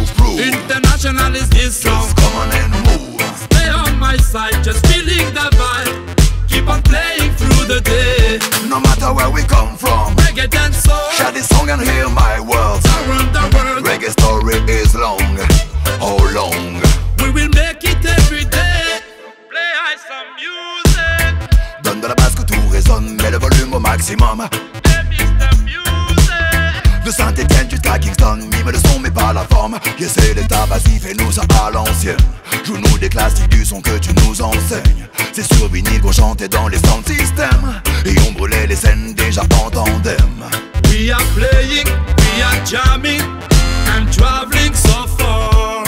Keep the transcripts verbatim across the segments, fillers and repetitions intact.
prove. International is this song. Just come on and move. Stay on my side, just feeling the vibe. Keep on playing through the day. No matter where we come from, Reggae and soul, share this song and hear my words. around the world. Reggae story is long, how long? We will make it every day. Play high some music. Donne de la basse que tout résonne, mets le volume au maximum. Hey, mister Music. De Saint-Étienne jusqu'à Kingston, mime le son mais pas la forme. Essaie l'état vas-y, fais-nous ça à l'ancienne. Joue-nous des classiques du son que tu nous enseignes. C'est sur vinyle qu'on chantait dans les sound systems. Et on brûlait les scènes déjà en tandem. We are playing, we are jamming, and traveling so far.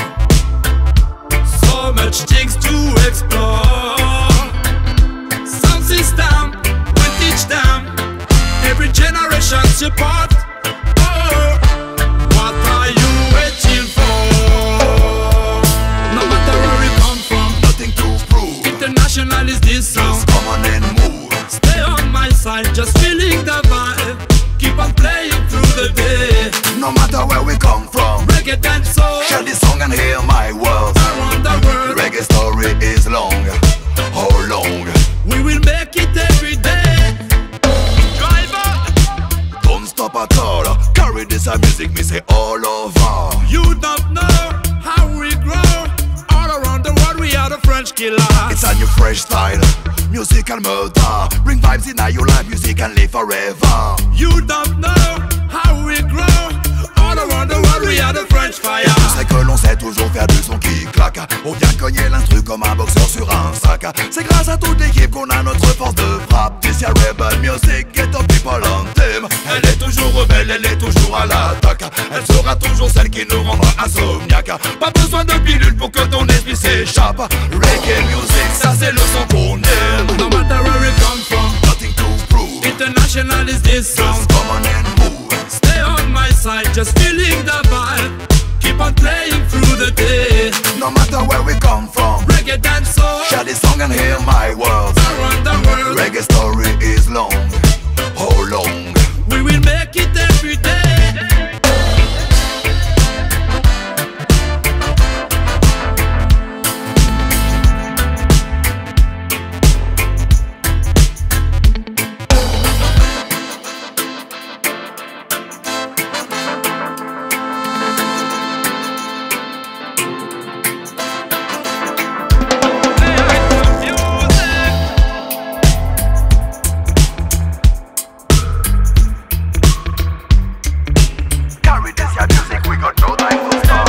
So much things to explore. Sound system, we teach them. Every generation support. Oh, what are you waiting for? No matter where we come from, Nothing to prove. international is this song. Just come on and move. Stay on my side, just feeling the vibe. Keep on playing through the day. No matter where we come from, Reggae and soul, share this song and hear my words. around the world. Reggae story is long, how long? We will make it every day. Driver, Don't stop at all. Carry this a music, me say all over. you don't know how we grow. All around the world we are the French killer. It's a new fresh style, musical murder. Bring vibes in your life, music can live forever. You don't know how we grow. All around the world we are the French fire. C'est que l'on sait toujours faire du son qui claque. On vient cogner l'instru comme un boxeur sur un sac. C'est grâce à toute l'équipe qu'on a notre force de frappe. This year rebel music, get up people anthem. Elle est toujours rebelle, elle est toujours à l'attaque. Elle sera toujours celle qui nous rendra insomniaque. Pas besoin de pilule pour que ton esprit s'échappe. Reggae music, ça c'est le son qu'on aime. No matter where we come from, Nothing to prove. international is this song. Just come on and move. Stay on my side, just feeling the vibe. Keep on playing through the day. No matter where we come from, Reggae and soul, share this song and hear my words. around the world. Reggae story is long, how long? We will make it every day. Carry this your music, we got no time to stop.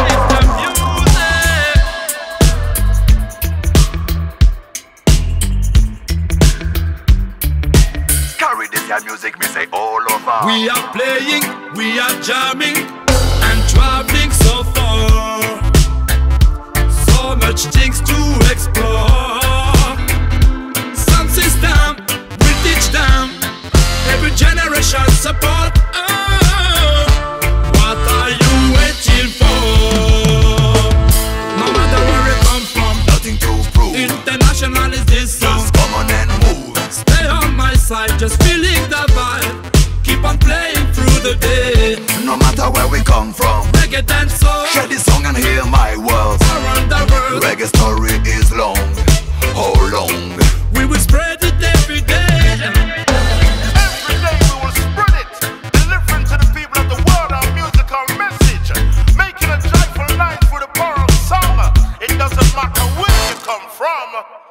Carry this your music, me say all over. We are playing, we are jamming, and traveling so far. So much things to explore. Sound system, we teach them. Every generation support. Oh, what are you waiting for? No matter where we come from, Nothing to prove. international is this song. Just come on and move. Stay on my side, just feeling the vibe. Keep on playing through the day. No matter where we come from, Reggae and soul, share this song and hear my words. around the world. Reggae story is long, how long? We will spread it every day. Every day we will spread it, delivering to the people of the world our musical message, making a joyful night for the power of song. It doesn't matter where you come from.